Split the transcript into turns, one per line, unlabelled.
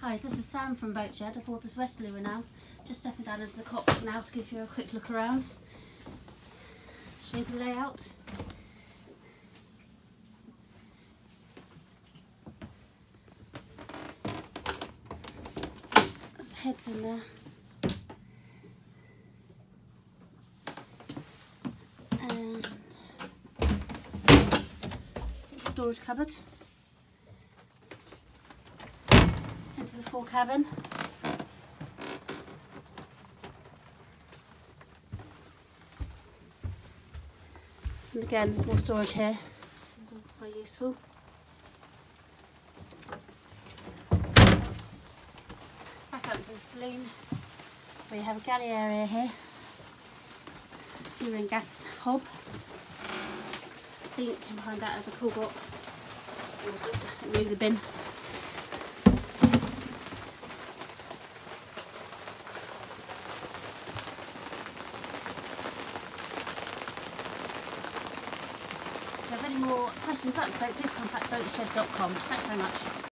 Hi, this is Sam from Boatshed. I bought this Westerly Renown. Just stepping down into the cockpit now to give you a quick look around. Show you the layout. There's heads in there. And storage cupboard. Into the fore cabin. And again, there's more storage here. It's all quite useful. Back up to the saloon, where you have a galley area here. 2-ring gas hob. Sink, and behind that is a cool box. Move the bin. If you have any more questions about this boat, please contact boatshed.com. Thanks very much.